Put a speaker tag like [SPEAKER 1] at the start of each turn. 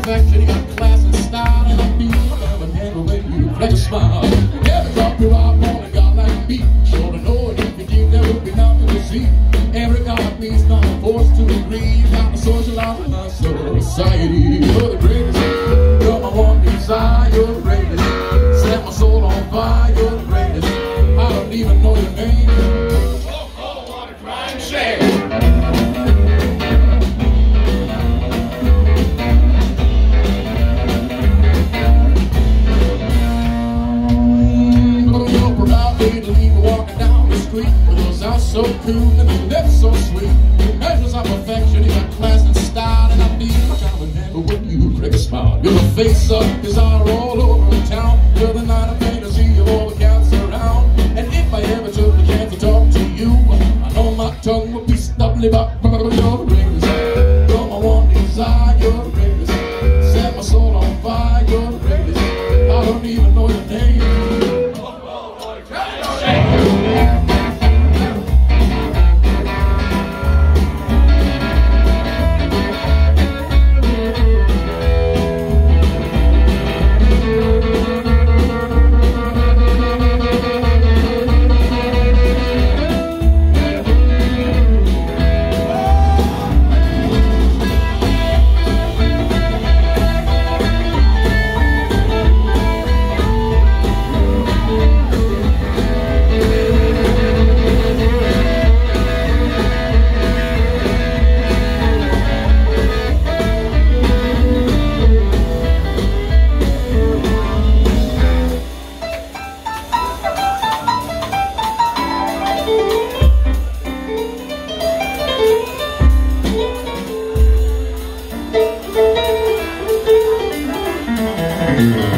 [SPEAKER 1] perfection, you got class and style, and I feel never handle when you flex a smile. Every drop you are on a guy like me, sure to know it if you give, there will be nothing to see. Every God please not forced to agree, got to socialize with my society. You're the greatest, you're my one desire, you're the greatest. Set my soul on fire, you're the greatest. I don't even know your name. Oh, what a crime shame. So cool and your lips so sweet. Your measures of perfection, you got class and style, and I feel like I would handle when you crack a smile. You're the face of desire all over town. You're the night of fantasy of all the cats around. And if I ever took the chance to talk to you, I know my tongue would be stumbly, but you're the greatest. You're my one desire, you're the greatest. Set my soul on fire, you're the greatest. I don't even know your name.
[SPEAKER 2] Mm-hmm.